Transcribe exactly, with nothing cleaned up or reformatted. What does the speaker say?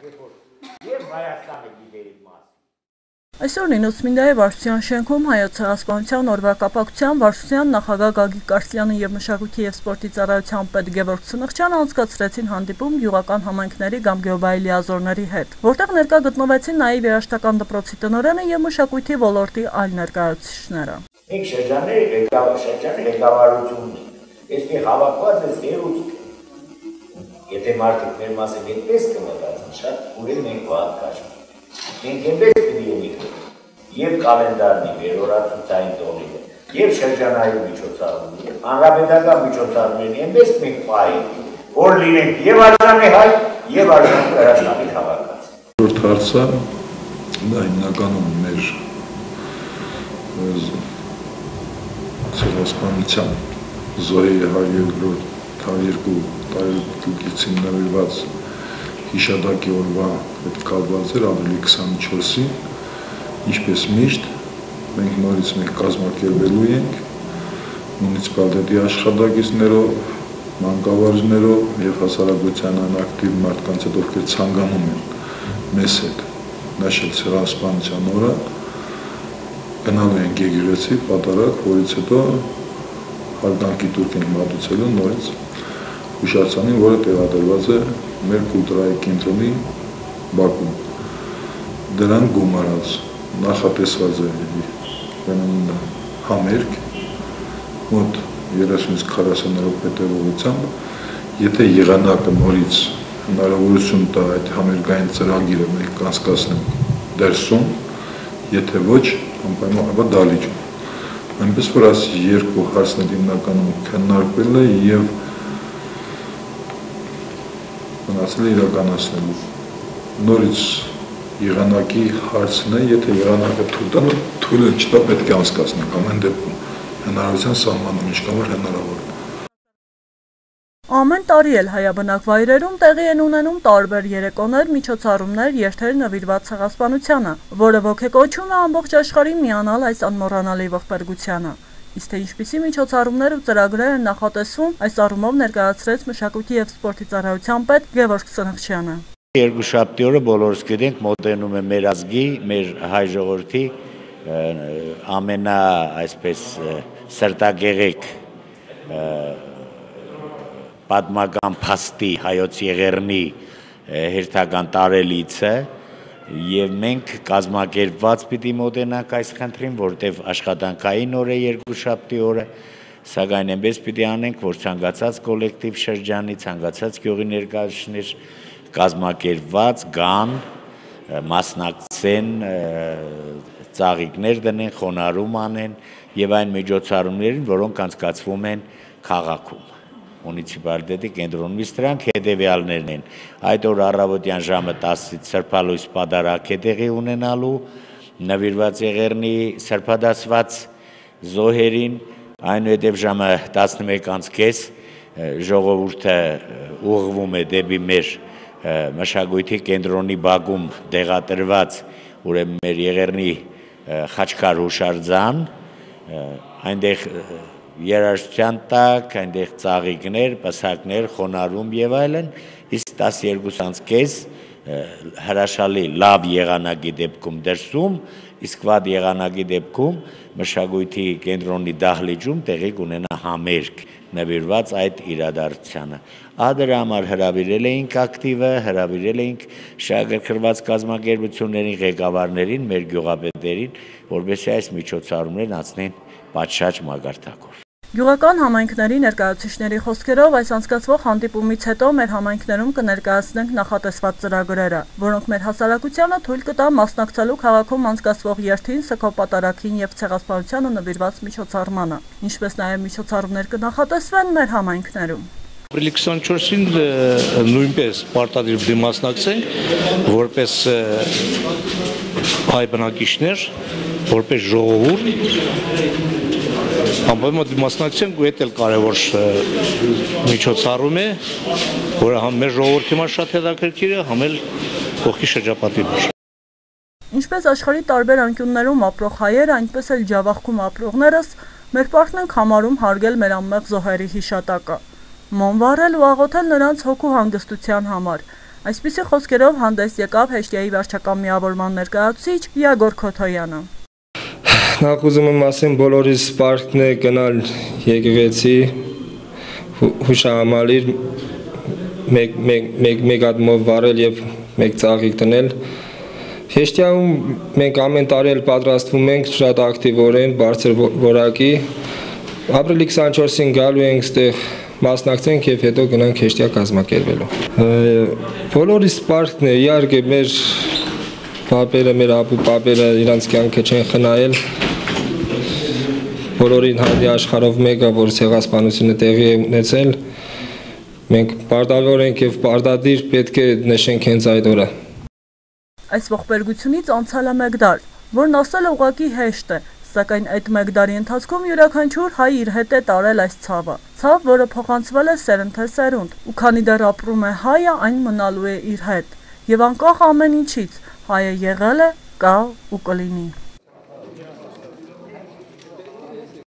Եվ Հայաստանը գիտերի մաս։ Այսօր Նինոսմինդայի Վարշության շենքում Հայոց ցեղասպանության օրվա կապակցությամբ Վարշության նախագահ Գագիկ Կարսյանը եւ մշակույթի եւ սպորտի ծառայության պետ Գևորգ Սնխչյանը անցկացրեցին հանդիպում գյուղական համայնքների Գամգեոբայի լիազորների հետ, որտեղ ներկա գտնվեցին նաեւ երաժշտական դպրոցի տնօրենը եւ մշակույթի ոլորտի այլ ներկայացուցիչները։ Մենք շրջանների ղեկավար շրջանի ղեկավարությունն ենք, այստեղ հավաքված է երուստ։ Եթե մարդիկ մեր մասը այդպես կմտածեն, շատ ուրեմն ենք վատկաշ։ Մենք այնպես պիտի ունենք եւ կալենդարնի վերորացուցային տողին եւ շրջանային միջոցառումների եւ հանրապետական միջոցառումների այնպես մենք պահենք, որ լինենք եւ արժանի հայ եւ արժանի Հայաստանի քաղաքացի։ Որդ հարցը դա հիմնականում մեր ցեղասպանության զոհերի հարյուրյոթ տարեկան նվիրված հիշատակի օրվա հետ կապված էր ավելի քսանչորսի, ինչպես միշտ մենք նորից մենք կազմակերպելու ենք մունիցիպալիտետի աշխատակիցներով, մանկավարժներով եւ հասարակության ակտիվ մարդկանց հետ, ովքեր ցանկանում են մեզ հետ նշել ցեղասպանության օրը, գնալու ենք եկեղեցի պատարագ, որից հետո հարգանքի տուրք ենք մատուցելու նորից հուշարձանին, որը տեղադրված է մեր կուլտուրայի կենտրոնի Բաքում։ Դրան գումարած նախատեսված է համերգ մոտ երեսունից քառասուն րոպե տևողությամբ, եթե եղանակը նորից հնարավորություն տա այդ համերգային ծրագիրը մենք կանցկացնենք դերսում, եթե ոչ, անպայման դալիճում։ Այնպես որ այս երկու հարցներ հիմնականում քննարկվել է եւ մնացել է իրականացնելու։ Նորից եղանակի հարցն է, եթե եղանակը թույլ տա, թույլ չտա, պետք է անցկացնենք ամեն դեպքում հնարավորության սահմանում, ինչքան որ հնարավոր է։ Ամեն տարի էլ հայաբնակ վայրերում տեղի են ունենում տարբեր երեկոներ, միջոցառումներ, երթեր նվիրված ցեղասպանությանը, որը ոգեկոչում է ամբողջ աշխարհին միանալ այս անմոռանալի ողբերգությանը։ Իսկ թե ինչպիսի միջոցառումներ ու ծրագրեր են նախատեսվում, այս առումով ներկայացրեց մշակույթի եւ սպորտի ծառայության պետ Գևորգ Սնխչյանը։ Երկուշաբթի օրը բոլորս գիտենք մոտենում է մեր ազգի, մեր հայ ժողովրդի ամենա այսպես սրտագեղեցիկ պատմական փաստի հայոց եղեռնի հերթական տարելիցը եւ մենք կազմակերպված պիտի մոտենանք այս խնդրին, որտեվ աշխատանքային օր է երկուշաբթի օրը, սակայն այնպես պիտի անենք, որ ցանկացած կոլեկտիվ շրջանի, ցանկացած գյուղի ներկայացուցիչներ կազմակերպված գան, մասնակցեն, ծաղիկներ դնեն, խոնարհում անեն եւ այն միջոցառումներին, որոնք անցկացվում են քաղաքում։ Մունիցիպալիտետի կենտրոնից դրանք հետևյալներն են։ Այդ օր առավոտյան ժամը տասից սրբալույս պատարագ է տեղի ունենալու, նվիրված եղեռնի սրբադասված զոհերին, այնուհետև ժամը տասնմեկ կես ժողովուրդը ուղղվում է դեպի մեր մշակույթի կենտրոնի բակում տեղադրված ուրեմն մեր եղեռնի խաչքար հուշարձան, այնտեղ երաժշտության տակ, այնտեղ ծաղիկներ, պսակներ, խոնարհում եւ այլն, իսկ տասներկու կես հրաշալի լավ եղանակի դեպքում դրսում, իսկ վատ եղանակի դեպքում մշակույթի կենտրոնի դահլիճում տեղի կունենա համերգ նվիրված այդ իրադարձությանը։ Դրա համար հրավիրել էինք ակտիվը, հրավիրել էինք շահագրգռված կազմակերպություններին, ղեկավարներին, մեր գյուղապետերին, որովհետեւ այս միջոցառումներն անցնեն պատշաճ մագարտակով։ Գյուղական համայնքների ներկայացուցիչների խոսքերով այս անցկացվող հանդիպումից հետո մեր համայնքներում կներկայացնենք նախատեսված ծրագրերը, որոնք մեր հասարակությանը թույլ կտան մասնակցելու քաղաքում անցկացվող երթին, սգո-պատարագին եւ ցեղասպանությանը նվիրված միջոցառմանը, ինչպես նաեւ միջոցառումներ կնախատեսվեն մեր համայնքներում։ Ապրիլի քսանչորսին նույնպես պարտադիր դիմասնակցենք, որպես հայ բնակիչներ, որպես ժողովուրդ Անպայման դիմասնակցենք ու դա էլ կարևոր միջոցառում է, որը համ մեր ժողովրդի համար շատ հետաքրքիր է, համ էլ կողքի շրջապատի համար։ Ինչպես աշխարհի տարբեր անկյուններում ապրող հայերը, այնպես էլ Ջավախքում ապրողներս մեր պարտքն ենք համարում հարգել մեր անմեղ զոհերի հիշատակը, ման վառել ու աղոթել նրանց հոգու հանգստության համար, Այսպիսի խոսքերով հանդես եկավ Հեշտիայի վարչական միավորման ներկայացուցիչ Իագոր Քոթոյանը։ Նախ ուզում եմ ասեմ բոլորիս պարտքն է գնալ եկեղեցի հուշահամալիր մեկ մեկ մեկ ադմով վարել եւ մեկ ծաղիկ դնել։ Հեշտիայում մենք ամեն տարի էլ պատրաստվում ենք շատ ակտիվորեն, բարձր որակի։ Ապրիլի քսանչորսին գալու ենք ստեղ մասնակցենք եւ հետո գնանք Հեշտիա կազմակերպելու։ Բոլորիս պարտքն է, իհարկե մեր պապերը, մեր ապու պապերը իրանց կյանքը չեն խնայել։ Բոլորին հայտնի աշխարհով մեկը, որ ցեղասպանությունը տեղի է ունեցել, մենք պարտավոր ենք եւ պարտադիր պետք է նշենք հենց այդ օրը։ Այս ողբերգությունից անցել է մեկ դար, որն ասել ուղղակի հեշտ է, սակայն այդ մեկ դարի ընթացքում յուրաքանչյուր հայ իր հետ է տարել այս ցավը։ Ցավ, որը փոխանցվել է սերունդ թե սերունդ, ու քանի դեռ ապրում է հայը, այն մնալու է իր հետ։ Եվ անկախ ամեն ինչից, հայը եղել է, կա ու կլինի։